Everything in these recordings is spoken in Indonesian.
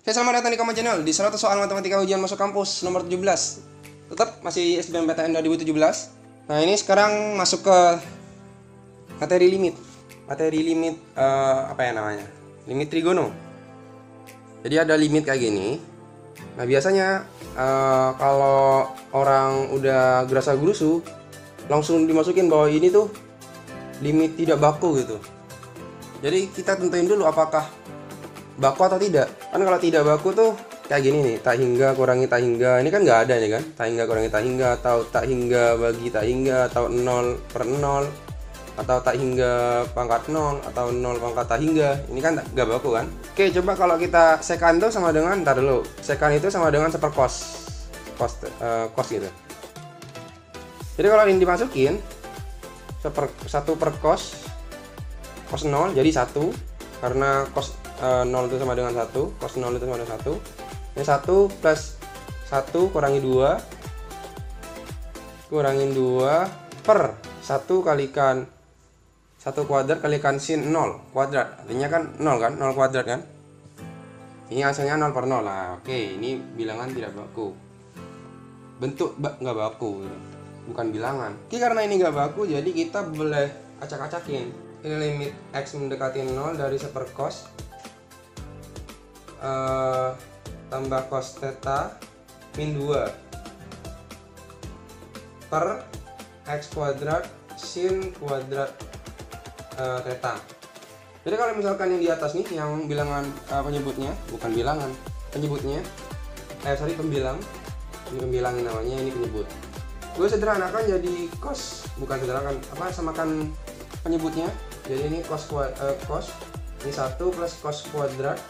Oke, selamat datang di Common Channel di 100 soal matematika ujian masuk kampus nomor 17. Tetap masih SBMPTN 2017. Nah, ini sekarang masuk ke materi limit. Materi limit apa ya namanya? Limit trigono. Jadi ada limit kayak gini. Nah, biasanya kalau orang udah gerasa-gerusu langsung dimasukin bahwa ini tuh limit tidak baku gitu. Jadi kita tentuin dulu apakah baku atau tidak. Kan kalau tidak baku tuh kayak gini nih, tak hingga kurangi tak hingga. Ini kan nggak ada nih kan, tak hingga kurangi tak hingga, atau tak hingga bagi tak hingga, atau 0/0, atau tak hingga pangkat 0, atau 0 pangkat tak hingga. Ini kan nggak baku kan. Oke, coba kalau kita sekan itu sama dengan, ntar dulu, sekan itu sama dengan seperkos gitu. Jadi kalau ini dimasukin 1 per cos 0 jadi 1, karena cos 0 itu sama dengan 1, cos 0 itu sama dengan 1. Ini 1 plus 1 kurangi 2 per 1 kalikan 1 kuadrat kalikan sin 0 kuadrat. Artinya kan 0 kan, 0 kuadrat kan. Ini hasilnya 0/0 lah. Oke, ini bilangan tidak baku. Bentuk nggak baku, bukan bilangan. Oke, karena ini nggak baku, jadi kita boleh acak-acakin. Ini limit x mendekati 0 dari 1 cos tambah cos theta min 2 per x kuadrat sin kuadrat theta. Jadi kalau misalkan yang di atas nih, yang bilangan penyebutnya, bukan bilangan, penyebutnya pembilang. Ini pembilangin namanya, ini penyebut. Gue sederhanakan jadi cos, bukan sederhanakan, samakan penyebutnya. Jadi ini cos ini 1 plus cos kuadrat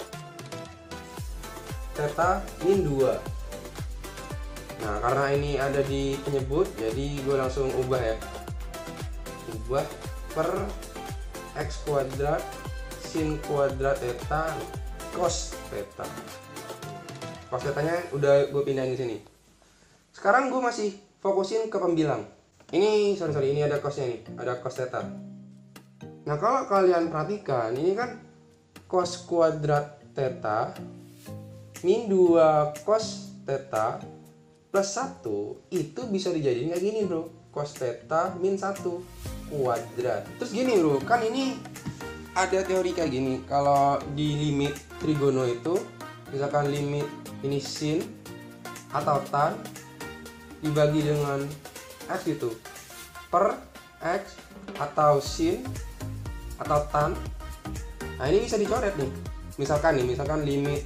theta min 2. Nah, karena ini ada di penyebut, jadi gue langsung ubah ya. Ubah per x kuadrat sin kuadrat theta cos theta. Cos thetanya udah gue pindahin di sini. Sekarang gue masih fokusin ke pembilang. Ini ini ada cosnya nih, ada cos theta. Nah, kalau kalian perhatikan, ini kan cos kuadrat theta min 2 cos theta plus 1 itu bisa dijadiin kayak gini bro, cos theta min 1 kuadrat. Terus gini bro, kan ini ada teori kayak gini. Kalau di limit trigono itu, misalkan limit ini sin atau tan dibagi dengan x gitu, per x atau sin atau tan. Nah, ini bisa dicoret nih. Misalkan limit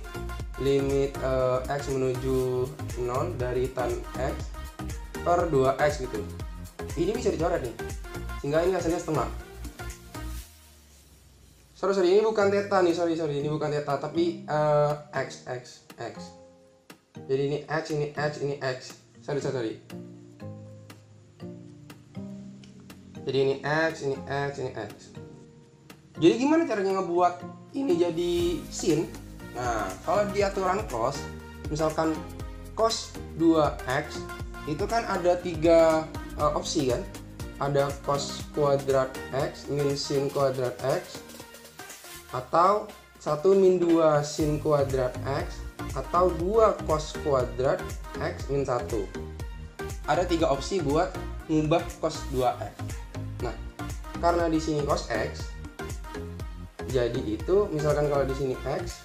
x menuju 0 dari tan x per 2x gitu. Ini bisa dicoret nih, sehingga ini hasilnya setengah. Sorry, ini bukan theta nih, ini bukan theta, tapi x. Jadi ini x, ini x, ini x. Sorry. Jadi ini x, ini x, ini x. Jadi gimana caranya ngebuat ini jadi sin? Nah, kalau di aturan cos, misalkan cos 2x itu kan ada 3 opsi kan. Ada cos kuadrat x min sin kuadrat x, atau 1 min 2 sin kuadrat x, atau 2 cos kuadrat x min 1. Ada 3 opsi buat ngubah cos 2x. Nah, karena di sini cos x, jadi itu misalkan kalau di sini x,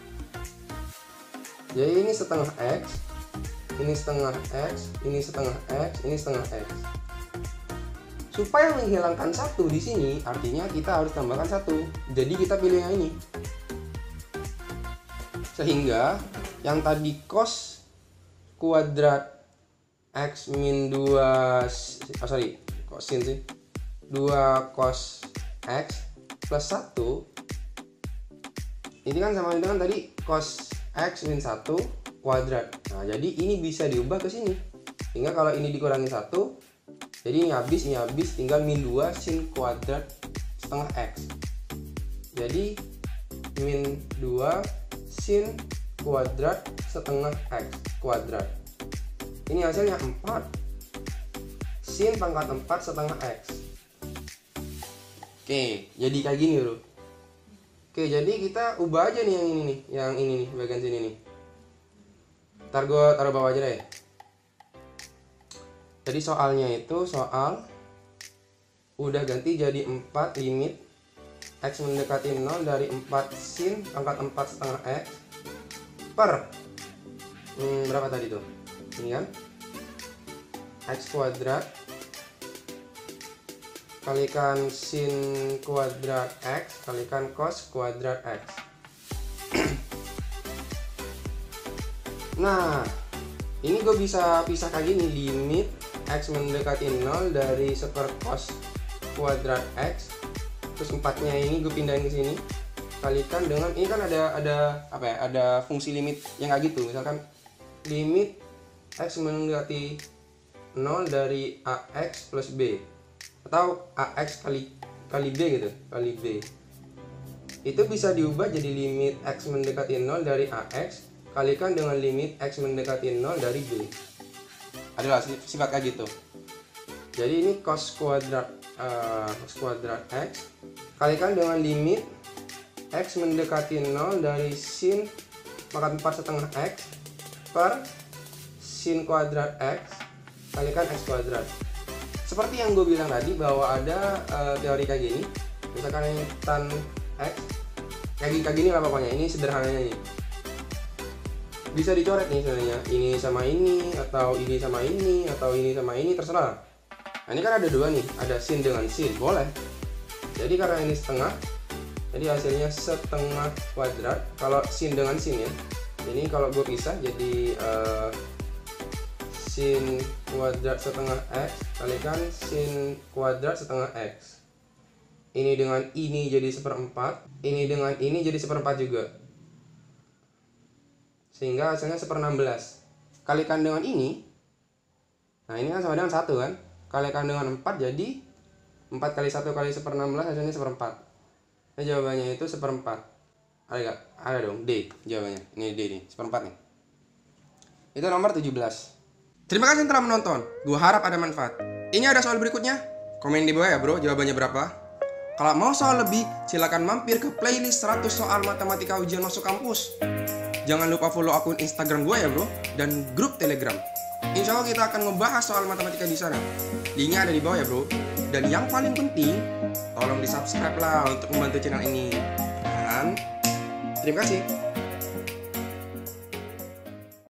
jadi ini setengah x, ini setengah x, ini setengah x, ini setengah x. Supaya menghilangkan 1 di sini, artinya kita harus tambahkan 1. Jadi kita pilih yang ini. Sehingga yang tadi cos kuadrat x min 2 kok sin sih? 2 cos x plus 1 ini kan sama dengan tadi cos x min 1 kuadrat. Nah, jadi ini bisa diubah ke sini. Sehingga kalau ini dikurangi 1, jadi ini habis, tinggal min 2 sin kuadrat setengah x. Jadi min 2 sin kuadrat setengah x kuadrat. Ini hasilnya 4 sin pangkat 4 setengah x. Oke, jadi kayak gini bro. Oke, jadi kita ubah aja nih yang ini nih, bagian sini nih. Ntar gue taruh bawah aja deh. Jadi soalnya itu soal udah ganti jadi 4 limit X mendekati 0 dari 4 sin pangkat 4 setengah X per berapa tadi tuh? Ini kan X kuadrat kalikan sin kuadrat X kalikan cos kuadrat X. Nah, ini gue bisa pisah kayak gini, limit X mendekati 0 dari 1 cos kuadrat X, terus 4-nya ini gue pindahin ke sini, kalikan dengan ini kan ada apa ya, ada fungsi limit yang kayak gitu, misalkan limit X mendekati 0 dari AX plus B, atau AX kali B gitu, kali B. Itu bisa diubah jadi limit X mendekati 0 dari AX kalikan dengan limit X mendekati 0 dari B. Adalah sifat kayak gitu. Jadi ini cos kuadrat X kalikan dengan limit X mendekati 0 dari sin pangkat 4 setengah X per sin kuadrat X kalikan X kuadrat. Seperti yang gue bilang tadi bahwa ada teori kayak gini, misalkan ini tan X kayak gini lah pokoknya, ini sederhananya nih. Bisa dicoret nih sebenarnya, ini sama ini, atau ini sama ini, atau ini sama ini, terserah. Nah ini kan ada dua nih, ada sin dengan sin, boleh. Jadi karena ini setengah, jadi hasilnya setengah kuadrat. Kalau sin dengan sin ya, ini kalau gue pisah jadi sin kuadrat setengah X kalikan sin kuadrat setengah X. Ini dengan ini jadi 1/4, ini dengan ini jadi 1/4 juga, sehingga hasilnya 1/16. Kalikan dengan ini, nah ini kan sama dengan 1 kan, kalikan dengan 4 jadi 4 kali 1 kali 1/16 hasilnya 1/4. Nah jawabannya itu 1/4. Ada gak? Ada dong, D jawabannya. Ini D nih, 1/4 nih. Itu nomor 17. Terima kasih telah menonton, gua harap ada manfaat. Ini ada soal berikutnya, komen di bawah ya bro, jawabannya berapa. Kalau mau soal lebih, silakan mampir ke playlist 100 soal matematika ujian masuk kampus. Jangan lupa follow akun Instagram gue ya bro, dan grup Telegram. Insya Allah kita akan ngebahas soal matematika di sana. Linknya ada di bawah ya bro. Dan yang paling penting, tolong di subscribe lah untuk membantu channel ini. Dan terima kasih.